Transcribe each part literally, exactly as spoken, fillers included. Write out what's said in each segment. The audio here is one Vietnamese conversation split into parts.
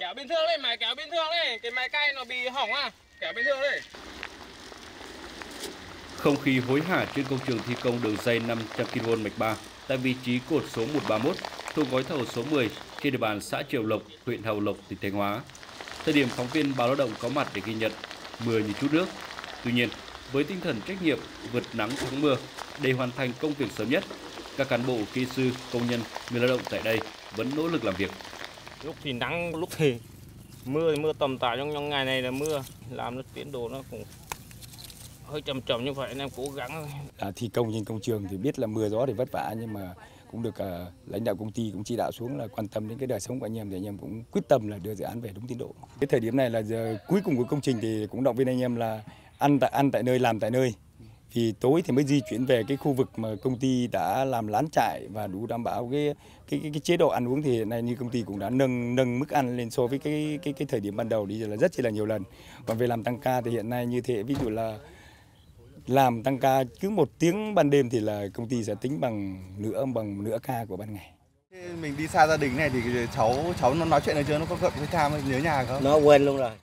Kéo bình thường đấy, máy kéo bình thường đấy. Cái máy cay nó bị hỏng à. Kéo bình thường đấy. Không khí hối hả trên công trường thi công đường dây năm trăm ki lô vôn mạch ba tại vị trí cột số một ba mốt thuộc gói thầu số mười trên địa bàn xã Triệu Lộc, huyện Hậu Lộc, tỉnh Thanh Hóa. Thời điểm phóng viên Báo Lao động có mặt để ghi nhận, mưa như chút nước. Tuy nhiên, với tinh thần trách nhiệm vượt nắng thắng mưa để hoàn thành công việc sớm nhất, các cán bộ, kỹ sư, công nhân, người lao động tại đây vẫn nỗ lực làm việc. Lúc thì nắng, lúc thì mưa, mưa tầm tã trong, trong ngày này là mưa, làm nó tiến độ nó cũng hơi chậm chậm như vậy, anh em cố gắng. À, thi công trên công trường thì biết là mưa gió thì vất vả, nhưng mà cũng được uh, lãnh đạo công ty cũng chỉ đạo xuống là quan tâm đến cái đời sống của anh em, thì anh em cũng quyết tâm là đưa dự án về đúng tiến độ. Cái thời điểm này là giờ cuối cùng của công trình thì cũng động viên anh em là ăn tại ăn tại nơi, làm tại nơi. Vì tối thì mới di chuyển về cái khu vực mà công ty đã làm lán trại và đủ đảm bảo cái cái cái, cái chế độ ăn uống, thì hiện nay như công ty cũng đã nâng nâng mức ăn lên so với cái cái cái thời điểm ban đầu đi là rất chỉ là nhiều lần. Còn về làm tăng ca thì hiện nay như thế, ví dụ là làm tăng ca cứ một tiếng ban đêm thì là công ty sẽ tính bằng nửa bằng nửa ca của ban ngày. Mình đi xa gia đình này thì cháu cháu nó nói chuyện này chưa, nó có gợi cái tham nhớ nhà không? Nó quên luôn rồi.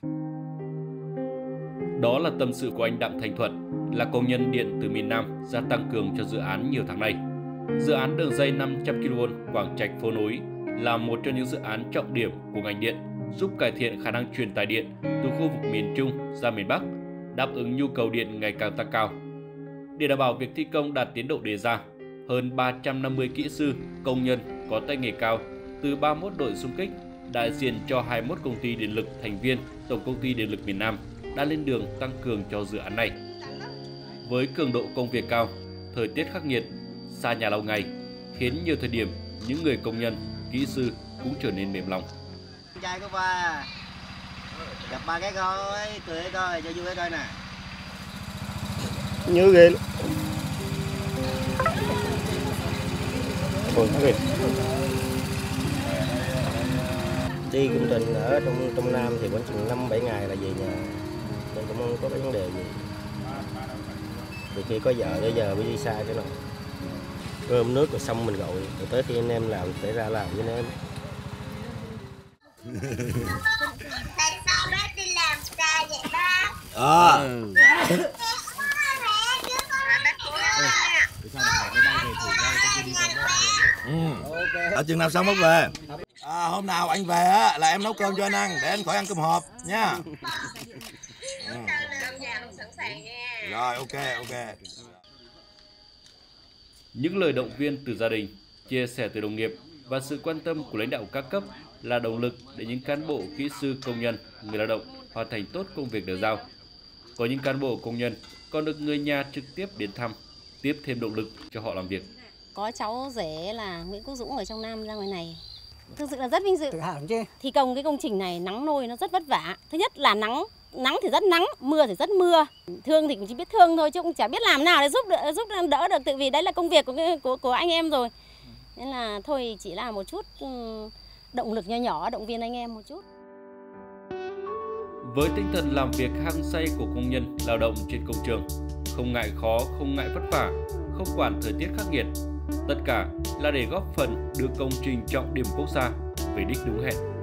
Đó là tâm sự của anh Đặng Thành Thuận, là công nhân điện từ miền Nam ra tăng cường cho dự án nhiều tháng nay. Dự án đường dây năm trăm ki lô vôn Quảng Trạch - Phố Nối là một trong những dự án trọng điểm của ngành điện, giúp cải thiện khả năng truyền tải điện từ khu vực miền Trung ra miền Bắc, đáp ứng nhu cầu điện ngày càng tăng cao. Để đảm bảo việc thi công đạt tiến độ đề ra, hơn ba trăm năm mươi kỹ sư, công nhân có tay nghề cao từ ba mươi mốt đội xung kích, đại diện cho hai mươi mốt công ty điện lực thành viên Tổng công ty Điện lực miền Nam đã lên đường tăng cường cho dự án này. Với cường độ công việc cao, thời tiết khắc nghiệt, xa nhà lâu ngày, khiến nhiều thời điểm những người công nhân, kỹ sư cũng trở nên mềm lòng. Trai có ba, gặp ba cái coi, cười coi, cho vui coi nè. Nhớ ghê luôn. Thôi nó ghê. Đi công trình ở trong trong Nam thì vẫn chừng năm bảy ngày là về nhà, nên cũng không có cái vấn đề gì. Từ khi có vợ tới giờ mới đi xa cái nào. Cơm nước rồi xong mình gọi, rồi tới khi anh em làm sẽ ra làm với anh em. Tại sao bác đi làm xa vậy bác? À. Ừ. Ở chừng nào xong mới về? À, hôm nào anh về á là em nấu cơm cho anh ăn để anh khỏi ăn cơm hộp nha. Ừ. Rồi, ok, ok. Những lời động viên từ gia đình, chia sẻ từ đồng nghiệp và sự quan tâm của lãnh đạo các cấp là động lực để những cán bộ, kỹ sư, công nhân, người lao động hoàn thành tốt công việc được giao. Có những cán bộ, công nhân còn được người nhà trực tiếp đến thăm, tiếp thêm động lực cho họ làm việc. Có cháu rể là Nguyễn Quốc Dũng ở trong Nam ra ngoài này. Thực sự là rất vinh dự. Tự hào chứ. Thi công cái công trình này nắng nôi nó rất vất vả. Thứ nhất là nắng, nắng thì rất nắng, mưa thì rất mưa. Thương thì cũng chỉ biết thương thôi chứ cũng chả biết làm nào để giúp đỡ, giúp đỡ được, tự vì đấy là công việc của của của anh em rồi. Nên là thôi chỉ là một chút động lực nho nhỏ, động viên anh em một chút. Với tinh thần làm việc hăng say của công nhân lao động trên công trường, không ngại khó, không ngại vất vả, không quản thời tiết khắc nghiệt, tất cả là để góp phần đưa công trình trọng điểm quốc gia về đích đúng hẹn.